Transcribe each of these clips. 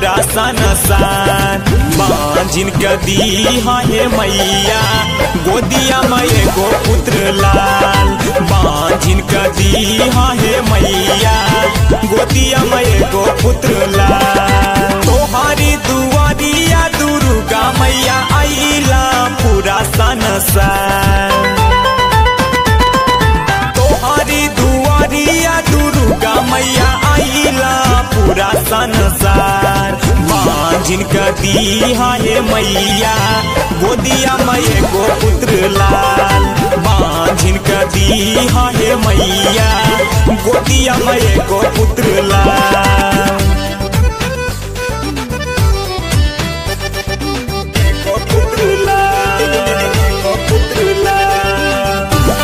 पूरा संसार। बांझिन के दीहा हे मैया गोदिया में एगो पुत्र लाल। बांझिन के दीहा हे मैया गोदिया में एगो पुत्र लाल। तोहारी दुआरिया दुर्गा मैया आइला पूरा संसार। तोहारी दुआरिया दुर्गा मैया आइला पूरा संसार। बांझिन के दीहा हे मैया गोदिया में एगो पुत्र लाल। बांझिन के दीहा हे मैया गोदिया में एगो पुत्र लाल। एगो पुत्र लाल, एगो पुत्र लाल।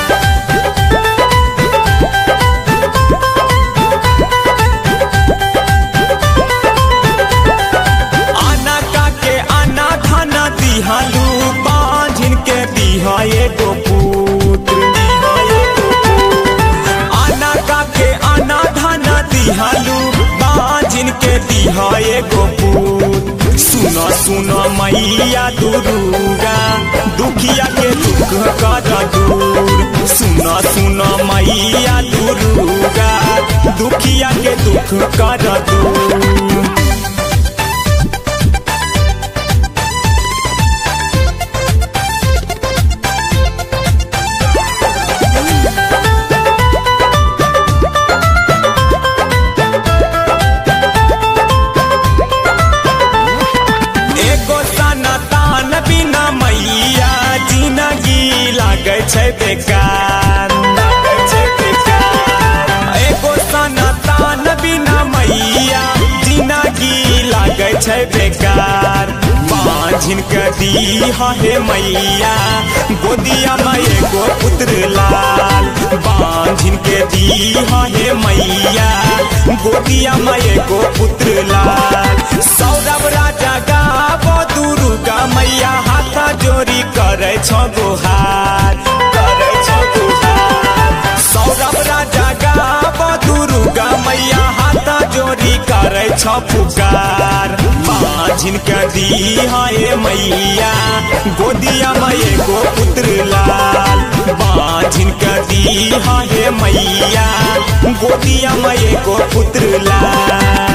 आना काके आना धाना दिहालू बांझिन के दीहा एगो पुत्र। आना काके आना धाना दिहालू बांझिन के दीहा एगो पुत्र। सुनो सुनो मैया दुर्गा दुखिया के दुख कर दूर। सुनो सुनो मैया दुर्गा दुखिया के दुख कर दूर। बेकार एगो सनातन बिना मैया जिंदगी लागे छै बेकार। बांझिन के दीहा हे मैया गोदिया में एगो पुत्र लाल। बांझिन के दीहा हे मैया गोदिया में एगो पुत्र लाल। सौरभ राजा गाबो दुर्गा मैया हाथ जोड़ी करे छो गुहार। सौरभ राजा गाबो दुर्गा मैया हाथ जोड़ी करे छो पुकार। बांझिन के दीहा हे मैया गोदिया में एगो पुत्र लाल। बांझिन के दीहा हे मैया गोदिया में एगो पुत्र लाल।